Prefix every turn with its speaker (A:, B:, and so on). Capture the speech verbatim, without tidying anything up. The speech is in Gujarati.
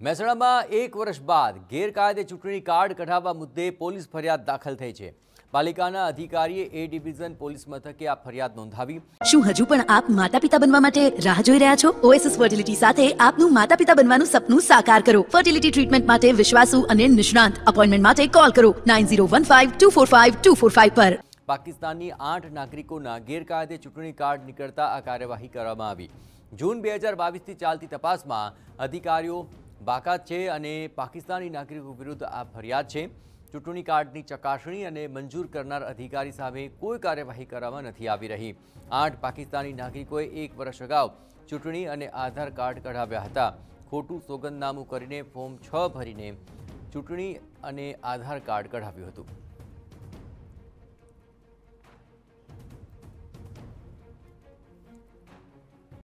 A: મહેસાણામાં એક વર્ષ બાદ ગેરકાયદે ચૂંટણી કાર્ડ કઢાવવા મુદ્દે પોલીસ ફરિયાદ દાખલ થઈ છે। પાલિકાના અધિકારીએ એ ડિવિઝન પોલીસ મથકે આ ફરિયાદ નોંધાવી।
B: શું હજુ પણ આપ માતા પિતા બનવા માટે રાહ જોઈ રહ્યા છો? ઓએસએસ ફર્ટિલિટી સાથે આપનું માતા પિતા બનવાનું સપનું સાકાર કરો। ફર્ટિલિટી ટ્રીટમેન્ટ માટે વિશ્વાસુ અને નિષ્ણાંત અપોઇન્ટમેન્ટ માટે કોલ કરો nine zero one five two four five two four five પર।
A: પાકિસ્તાનની આઠ નાગરિકોના ગેરકાયદે ચૂંટણી કાર્ડ નીકળતા આ કાર્યવાહી કરવામાં આવી। જૂન બે હજાર બાવીસથી ચાલતી તપાસમાં અધિકારીઓ બાકાત છે અને પાકિસ્તાની નાગરિકો વિરુદ્ધ આ ફરિયાદ છે। ચૂંટણી કાર્ડની ચકાસણી અને મંજૂર કરનાર અધિકારી સામે કોઈ કાર્યવાહી કરવામાં નથી આવી રહી। આઠ પાકિસ્તાની નાગરિકોએ એક વર્ષ અગાઉ ચૂંટણી અને આધાર કાર્ડ કઢાવ્યા હતા। ખોટું સોગંદનામું કરીને ફોર્મ છ ભરીને ચૂંટણી અને આધાર કાર્ડ કઢાવ્યું હતું।